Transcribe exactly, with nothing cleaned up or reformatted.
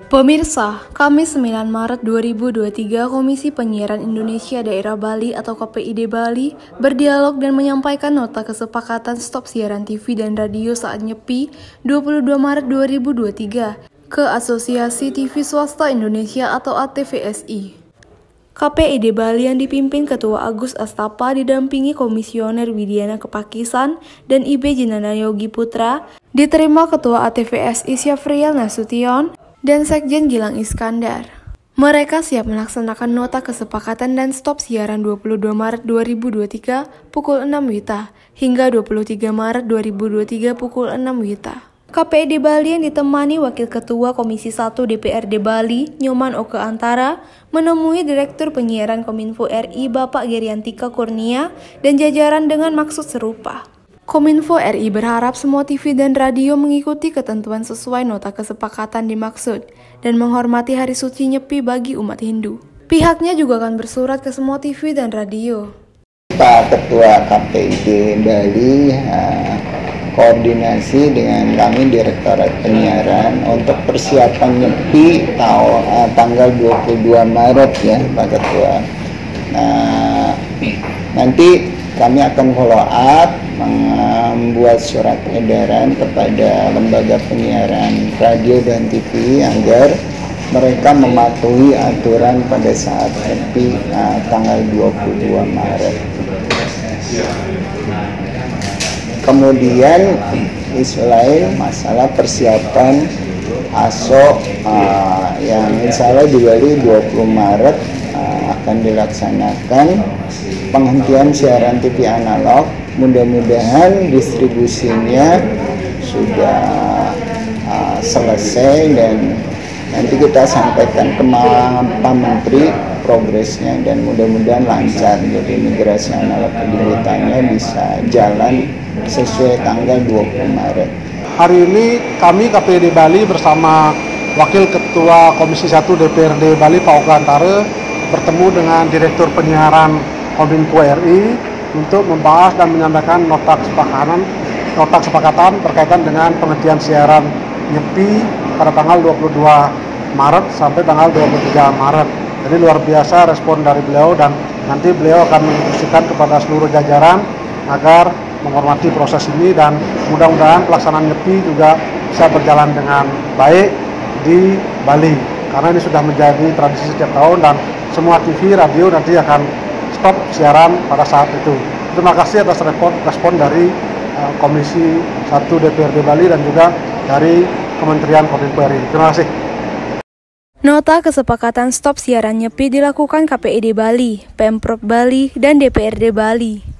Pemirsa, Kamis sembilan Maret dua ribu dua puluh tiga, Komisi Penyiaran Indonesia Daerah Bali atau K P I D Bali berdialog dan menyampaikan nota kesepakatan stop siaran T V dan radio saat nyepi dua puluh dua Maret dua ribu dua puluh tiga ke Asosiasi T V Swasta Indonesia atau A T V S I. K P I D Bali yang dipimpin Ketua Agus Astapa didampingi Komisioner Widiana Kepakisan dan I B Jinanda Yogi Putra, diterima Ketua A T V S I Syafrial Nasution, dan Sekjen Gilang Iskandar. Mereka siap melaksanakan nota kesepakatan dan stop siaran dua puluh dua Maret dua ribu dua puluh tiga pukul enam W I T A hingga dua puluh tiga Maret dua ribu dua puluh tiga pukul enam W I T A. K P I D Bali yang ditemani Wakil Ketua Komisi satu D P R D Bali, Nyoman Oke Antara, menemui Direktur Penyiaran Kominfo R I Bapak Geriantika Kurnia dan jajaran dengan maksud serupa. Kominfo R I berharap semua T V dan radio mengikuti ketentuan sesuai nota kesepakatan dimaksud dan menghormati hari suci Nyepi bagi umat Hindu. Pihaknya juga akan bersurat ke semua T V dan radio. Pak Ketua K P I D Bali uh, koordinasi dengan kami Direktorat Penyiaran untuk persiapan Nyepi tahun uh, tanggal dua puluh dua Maret ya Pak Ketua. Nah, nanti kami akan follow up, membuat surat edaran kepada lembaga penyiaran radio dan T V agar mereka mematuhi aturan pada saat Nyepi uh, tanggal dua puluh dua Maret. Kemudian isu lain masalah persiapan A S O uh, yang insya Allah di Bali dua puluh Maret uh, akan dilaksanakan penghentian siaran T V analog. Mudah-mudahan distribusinya sudah uh, selesai dan nanti kita sampaikan ke Pak Menteri progresnya dan mudah-mudahan lancar. Jadi migrasi analog digitalnya bisa jalan sesuai tanggal dua puluh Maret. Hari ini kami K P I D Bali bersama Wakil Ketua Komisi satu D P R D Bali Pak Oke Antara bertemu dengan Direktur Penyiaran Kominfo R I untuk membahas dan menyampaikan nota kesepakatan nota kesepakatan berkaitan dengan penghentian siaran Nyepi pada tanggal dua puluh dua Maret sampai tanggal dua puluh tiga Maret. Jadi luar biasa respon dari beliau dan nanti beliau akan menginstruksikan kepada seluruh jajaran agar menghormati proses ini dan mudah-mudahan pelaksanaan Nyepi juga bisa berjalan dengan baik di Bali karena ini sudah menjadi tradisi setiap tahun dan semua T V, radio nanti akan stop siaran pada saat itu. Terima kasih atas respon, respon dari uh, Komisi satu D P R D Bali dan juga dari Kementerian Kominfo R I. Terima kasih. Nota kesepakatan stop siaran Nyepi dilakukan K P I D Bali, Pemprov Bali, dan D P R D Bali.